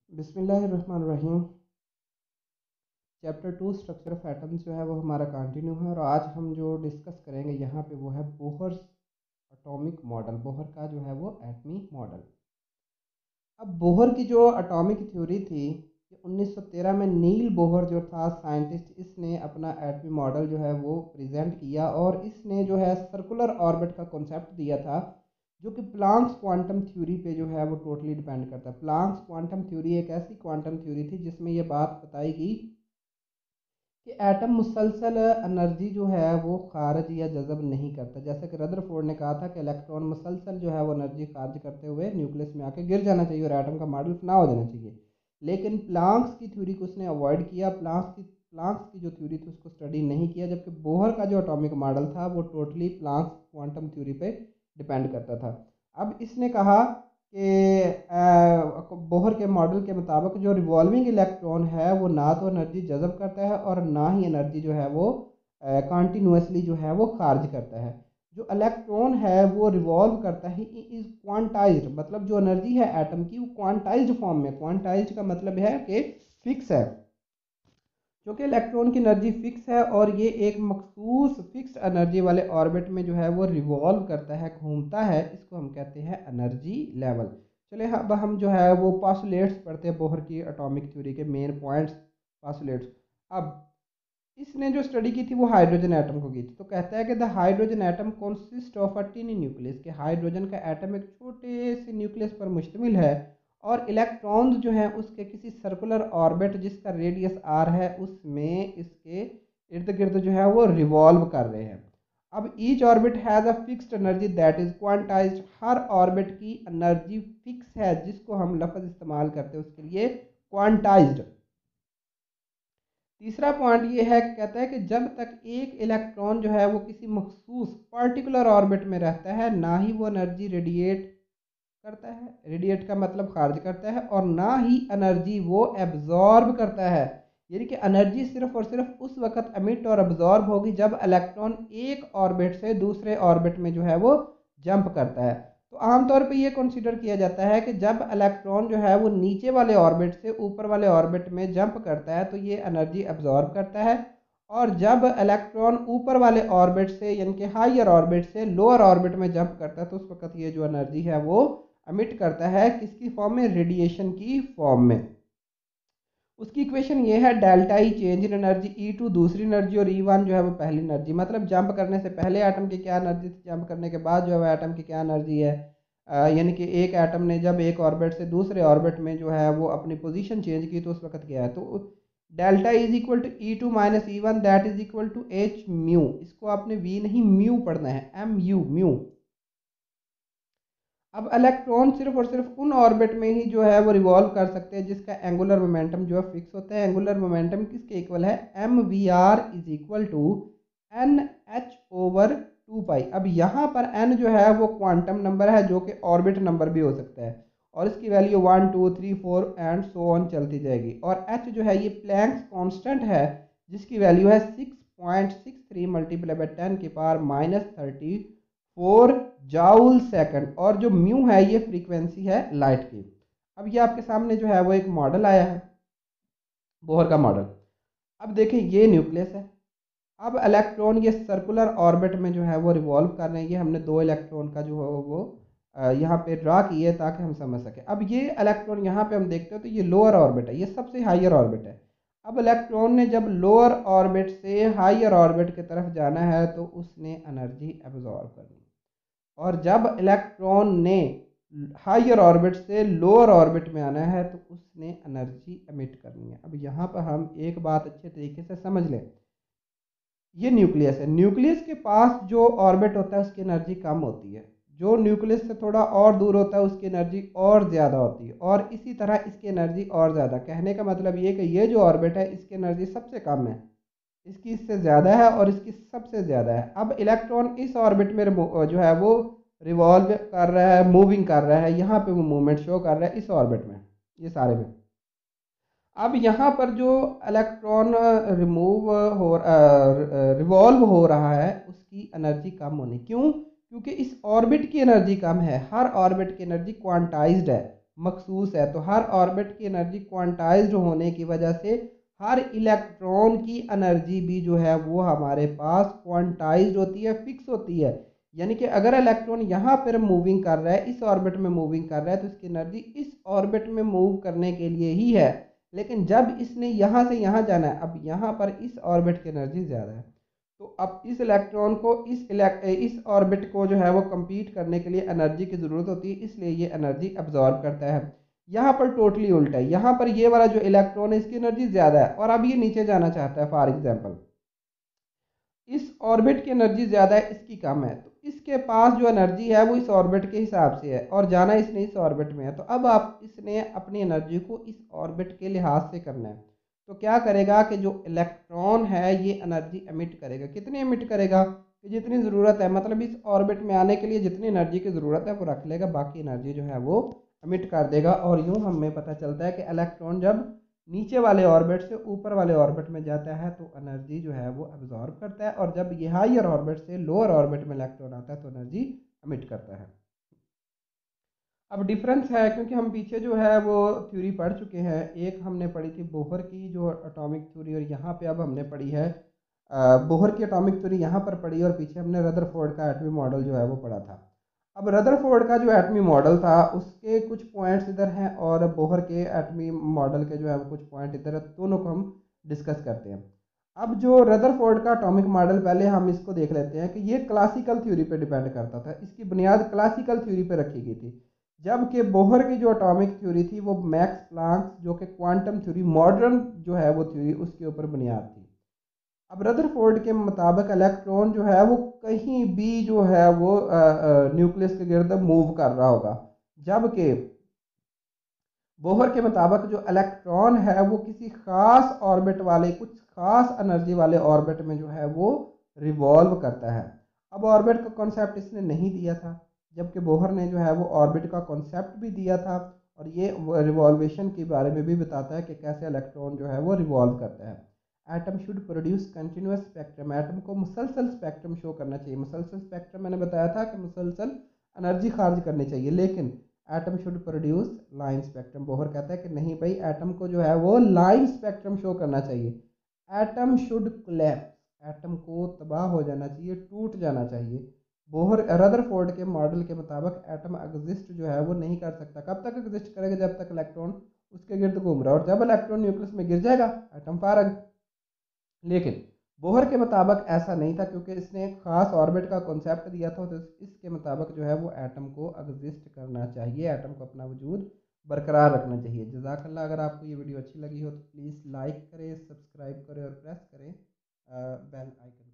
बिस्मिल्लाहिर्रहमानिर्रहीम। Chapter 2 structure of atoms जो है वो हमारा कंटिन्यू है और आज हम जो डिस्कस करेंगे यहाँ पे वो है बोहर एटॉमिक मॉडल। बोहर का जो है वो एटमी मॉडल। अब बोहर की जो एटॉमिक थ्योरी थी ये 1913 में नील बोहर जो था साइंटिस्ट, इसने अपना एटमी मॉडल जो है वो प्रेजेंट किया और इसने जो है सर्कुलर ऑर्बिट का कॉन्सेप्ट दिया था, जो कि प्लांक्स क्वांटम थ्योरी पे जो है वो टोटली डिपेंड करता है। प्लांक्स क्वांटम थ्योरी एक ऐसी क्वांटम थ्योरी थी जिसमें ये बात बताई गई कि एटम मुसलसल एनर्जी जो है वो खारिज या जज़ब नहीं करता। जैसे कि रदरफोर्ड ने कहा था कि इलेक्ट्रॉन मुसलसल जो है वो एनर्जी खारिज करते हुए न्यूक्लियस में आके गिर जाना चाहिए और एटम का मॉडल फना हो जाना चाहिए। लेकिन प्लांक्स की थ्योरी को उसने अवॉइड किया। प्लांक्स की जो थ्योरी थी उसको स्टडी नहीं किया, जबकि बोहर का जो एटॉमिक मॉडल था वो टोटली प्लांक्स क्वांटम थ्योरी पे डिपेंड करता था। अब इसने कहा कि बोहर के मॉडल के मुताबिक जो रिवॉल्विंग इलेक्ट्रॉन है वो ना तो एनर्जी जज़ब करता है और ना ही एनर्जी जो है वो कॉन्टीन्यूसली जो है वो खारिज करता है। जो इलेक्ट्रॉन है वो रिवॉल्व करता है इज क्वांटाइज्ड, मतलब जो एनर्जी है एटम की वो क्वांटाइज्ड फॉर्म में। क्वांटाइज्ड का मतलब है कि फिक्स है, क्योंकि इलेक्ट्रॉन की एनर्जी फिक्स है और ये एक मखसूस फिक्स एनर्जी वाले ऑर्बिट में जो है वो रिवॉल्व करता है, घूमता है। इसको हम कहते हैं एनर्जी लेवल। चले अब हम जो है वो पासुलेट्स पढ़ते हैं बोहर की एटॉमिक थ्योरी के मेन पॉइंट्स। पासुलेट्स, अब इसने जो स्टडी की थी वो हाइड्रोजन एटम को की थी। तो कहता है कि the hydrogen atom consist of a tiny nucleus, के हाइड्रोजन का एटम एक छोटे से न्यूक्लियस पर मुश्तमिल है और इलेक्ट्रॉन्स जो हैं उसके किसी सर्कुलर ऑर्बिट जिसका रेडियस आर है उसमें इसके इर्द गिर्द जो है वो रिवॉल्व कर रहे हैं। अब each orbit has a fixed energy that is quantized. हर ऑर्बिट की एनर्जी फिक्स है, जिसको हम लफ्ज़ इस्तेमाल करते हैं उसके लिए क्वांटाइज्ड। तीसरा पॉइंट ये है कि कहता है कि जब तक एक इलेक्ट्रॉन जो है वो किसी मखसूस पर्टिकुलर ऑर्बिट में रहता है, ना ही वो एनर्जी रेडिएट करता है, रेडिएट का मतलब खारिज करता है, और ना ही एनर्जी वो एब्जॉर्ब करता है। यानी कि एनर्जी सिर्फ और सिर्फ उस वक्त एमिट और एब्जॉर्ब होगी जब इलेक्ट्रॉन एक ऑर्बिट से दूसरे ऑर्बिट में जो है वो जंप करता है। तो आमतौर पे ये कंसीडर किया जाता है कि जब इलेक्ट्रॉन जो है वो नीचे वाले ऑर्बिट से ऊपर वाले ऑर्बिट में जंप करता है तो ये एनर्जी एब्जॉर्ब करता है, और जब इलेक्ट्रॉन ऊपर वाले ऑर्बिट से यानी कि हायर ऑर्बिट से लोअर ऑर्बिट में जंप करता है तो उस वक्त ये जो एनर्जी है वो अमिट करता है, किसकी फॉर्म में, रेडिएशन की फॉर्म में। उसकी इक्वेशन ये है delta E change in energy, E two दूसरी एनर्जी और ई वन जो है वो पहली एनर्जी। मतलब जंप करने से पहले एटम की क्या एनर्जी थी, जंप करने के बाद जो है एटम की क्या एनर्जी है। यानी कि एक एटम ने जब एक ऑर्बिट से दूसरे ऑर्बिट में जो है वो अपनी पोजीशन चेंज की तो उस वक्त क्या है, तो delta is equal to E two minus E one that is equal to h mu. इसको आपने वी नहीं म्यू पढ़ना है, एम यू म्यू। अब इलेक्ट्रॉन सिर्फ और सिर्फ उन ऑर्बिट में ही जो है वो रिवॉल्व कर सकते हैं जिसका एंगुलर मोमेंटम जो है फिक्स होता है। एंगुलर मोमेंटम किसके इक्वल है, m v r is equal to n h over two pi. अब यहाँ पर एन जो है वो क्वांटम नंबर है जो कि ऑर्बिट नंबर भी हो सकता है, और इसकी वैल्यू 1 2 3 4 एंड सो ऑन चलती जाएगी। और एच जो है ये प्लैंक्स कांस्टेंट है जिसकी वैल्यू है 6.63 मल्टीप्लाई बाय 10 की पावर -34 जाउल सेकंड, और जो म्यू है ये फ्रीक्वेंसी है लाइट की। अब ये आपके सामने जो है वो एक मॉडल आया है, बोहर का मॉडल। अब देखिए ये न्यूक्लियस है। अब इलेक्ट्रॉन ये सर्कुलर ऑर्बिट में जो है वो रिवॉल्व कर रहे हैं। ये हमने दो इलेक्ट्रॉन का जो है वो यहाँ पे ड्रा किए ताकि हम समझ सकें। अब ये इलेक्ट्रॉन यहाँ पे हम देखते हो तो ये लोअर ऑर्बिट है, ये सबसे हायर ऑर्बिट है। अब इलेक्ट्रॉन ने जब लोअर ऑर्बिट से हायर ऑर्बिट की तरफ जाना है तो उसने एनर्जी एब्जॉर्ब करनी, और जब इलेक्ट्रॉन ने हायर ऑर्बिट से लोअर ऑर्बिट में आना है तो उसने एनर्जी एमिट करनी है। अब यहाँ पर हम एक बात अच्छे तरीके से समझ लें। ये न्यूक्लियस है, न्यूक्लियस के पास जो ऑर्बिट होता है उसकी एनर्जी कम होती है, जो न्यूक्लियस से थोड़ा और दूर होता है उसकी एनर्जी और ज़्यादा होती है, और इसी तरह इसकी एनर्जी और ज़्यादा। कहने का मतलब ये कि ये जो ऑर्बिट है इसकी एनर्जी सबसे कम है, इसकी इससे ज़्यादा है और इसकी सबसे ज़्यादा है। अब इलेक्ट्रॉन इस ऑर्बिट में जो है वो रिवॉल्व कर रहा है, मूविंग कर रहा है, यहाँ पे वो मूवमेंट शो कर रहा है इस ऑर्बिट में, ये सारे में। अब यहाँ पर जो इलेक्ट्रॉन रिमूव हो रिवॉल्व हो रहा है उसकी एनर्जी कम होनी, क्यों, क्योंकि इस ऑर्बिट की एनर्जी कम है। हर ऑर्बिट की एनर्जी क्वांटाइज्ड है, मखसूस है। तो हर ऑर्बिट की एनर्जी क्वांटाइज्ड होने की वजह से हर इलेक्ट्रॉन की एनर्जी भी जो है वो हमारे पास क्वांटाइज्ड होती है, फिक्स होती है। यानी कि अगर इलेक्ट्रॉन यहाँ पर मूविंग कर रहा है, इस ऑर्बिट में मूविंग कर रहा है, तो इसकी एनर्जी इस ऑर्बिट में मूव करने के लिए ही है। लेकिन जब इसने यहाँ से यहाँ जाना है, अब यहाँ पर इस ऑर्बिट की एनर्जी ज़्यादा है, तो अब इस इलेक्ट्रॉन को इस ऑर्बिट को जो है वो कंपीट करने के लिए एनर्जी की ज़रूरत होती है, इसलिए ये एनर्जी अब्जॉर्ब करता है। यहाँ पर टोटली उल्टा है, यहाँ पर ये वाला जो इलेक्ट्रॉन है इसकी एनर्जी ज़्यादा है और अब ये नीचे जाना चाहता है। फॉर एग्जाम्पल इस ऑर्बिट की एनर्जी ज़्यादा है, इसकी कम है, तो इसके पास जो एनर्जी है वो इस ऑर्बिट के हिसाब से है और जाना इसने इस ऑर्बिट में है। तो अब आप इसने अपनी एनर्जी को इस ऑर्बिट के लिहाज से करना है। तो क्या करेगा कि जो इलेक्ट्रॉन है ये एनर्जी एमिट करेगा। कितनी एमिट करेगा कि जितनी ज़रूरत है, मतलब इस ऑर्बिट में आने के लिए जितनी एनर्जी की ज़रूरत है वो रख लेगा, बाकी एनर्जी जो है वो एमिट कर देगा। और यूँ हमें पता चलता है कि इलेक्ट्रॉन जब नीचे वाले ऑर्बिट से ऊपर वाले ऑर्बिट में जाता है तो एनर्जी जो है वो अब्जॉर्ब करता है, और जब ये हायर ऑर्बिट से लोअर ऑर्बिट में इलेक्ट्रॉन आता है तो एनर्जी एमिट करता है। अब डिफरेंस है, क्योंकि हम पीछे जो है वो थ्योरी पढ़ चुके हैं। एक हमने पढ़ी थी बोहर की जो एटॉमिक थ्योरी, और यहाँ पे अब हमने पढ़ी है बोहर की एटॉमिक थ्योरी यहाँ पर पढ़ी, और पीछे हमने रदरफोर्ड का एटमी मॉडल जो है वो पढ़ा था। अब रदरफोर्ड का जो एटमी मॉडल था उसके कुछ पॉइंट्स इधर हैं और बोहर के एटमी मॉडल के जो है वो कुछ पॉइंट इधर है, दोनों को हम डिस्कस करते हैं। अब जो रदरफोर्ड का एटॉमिक मॉडल, पहले हम इसको देख लेते हैं कि ये क्लासिकल थ्योरी पे डिपेंड करता था, इसकी बुनियाद क्लासिकल थ्योरी पे रखी गई थी। जबकि बोहर की जो एटॉमिक थ्योरी थी वो मैक्स प्लांक जो कि क्वांटम थ्योरी मॉडर्न जो है वो थ्योरी उसके ऊपर बुनियाद थी। अब रदरफोर्ड के मुताबिक इलेक्ट्रॉन जो है वो कहीं भी जो है वो न्यूक्लियस के गिर्द मूव कर रहा होगा, जबकि बोहर के मुताबिक जो इलेक्ट्रॉन है वो किसी खास ऑर्बिट वाले, कुछ खास एनर्जी वाले ऑर्बिट में जो है वो रिवॉल्व करता है। अब ऑर्बिट का कॉन्सेप्ट इसने नहीं दिया था, जबकि बोहर ने जो है वो ऑर्बिट का कॉन्सेप्ट भी दिया था, और ये रिवॉल्वेशन के बारे में भी बताता है कि कैसे इलेक्ट्रॉन जो है वो रिवॉल्व करता है। Atom should produce continuous spectrum, atom को मुसलसल स्पेक्ट्रम शो करना चाहिए। मुसलसल स्पेक्ट्रम मैंने बताया था कि मुसलसल एनर्जी खारिज करनी चाहिए, लेकिन atom should produce line spectrum. Bohr कहता है कि नहीं भाई, एटम को जो है वो लाइन स्पेक्ट्रम शो करना चाहिए। एटम शुड कोलैप्स, एटम को तबाह हो जाना चाहिए, टूट जाना चाहिए। बोहर रदरफोर्ड के मॉडल के मुताबिक एटम एग्जिस्ट जो है वो नहीं कर सकता। कब तक एग्जिस्ट करेगा? जब तक इलेक्ट्रॉन उसके गिर्द घूम रहा है, और जब इलेक्ट्रॉन न्यूक्लियस में गिर जाएगा एटम फारग। लेकिन बोहर के मुताबिक ऐसा नहीं था, क्योंकि इसने एक खास ऑर्बिट का कॉन्सेप्ट दिया था, तो इसके मुताबिक जो है वो एटम को एग्जिस्ट करना चाहिए, एटम को अपना वजूद बरकरार रखना चाहिए। जज़ाकल्लाह। अगर आपको ये वीडियो अच्छी लगी हो तो प्लीज़ लाइक करें, सब्सक्राइब करें और प्रेस करें बेल आइकन।